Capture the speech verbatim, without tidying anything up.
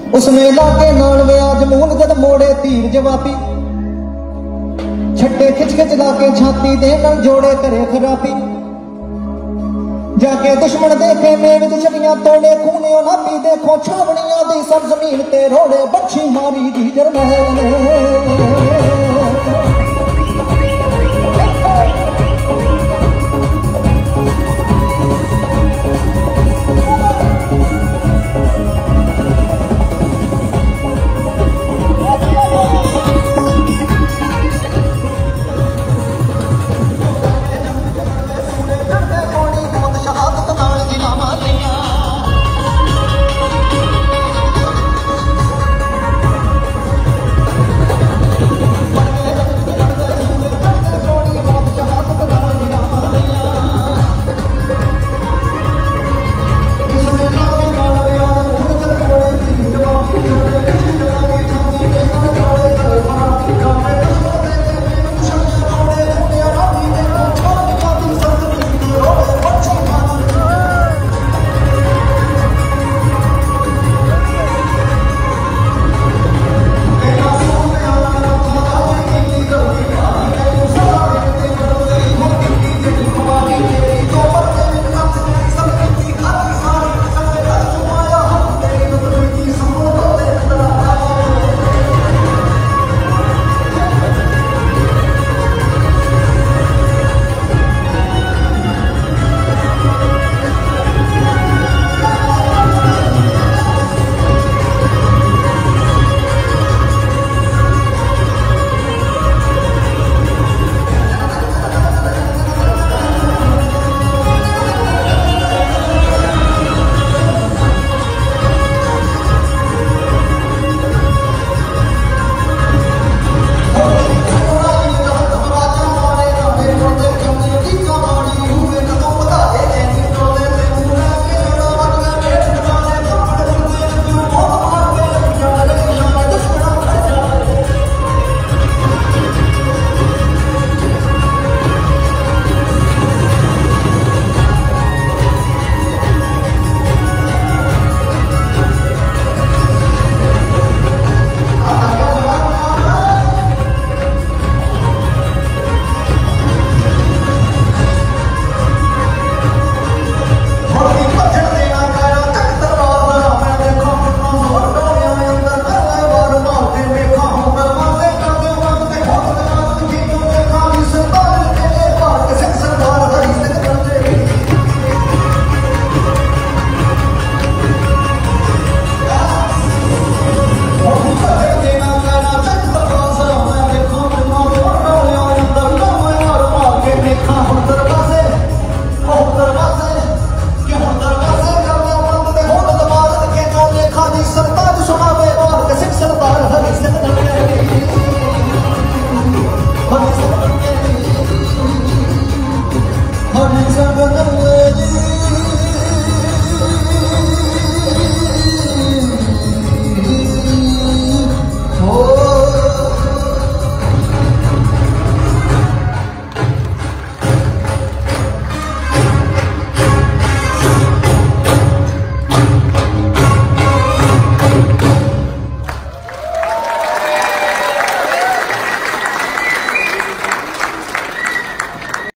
उसने लागे नाल व्याज मूल जद मोड़े तीर जवाबी छट्टे खिच खिच लाके छाती दे नल जोड़े करे खराबी जाके दुश्मन देखे मेव छड़ियां तोड़े खूने नापी देखो छावनियां दी सब जमीन ते रोड़े बच्ची मारी दी जरमैल ने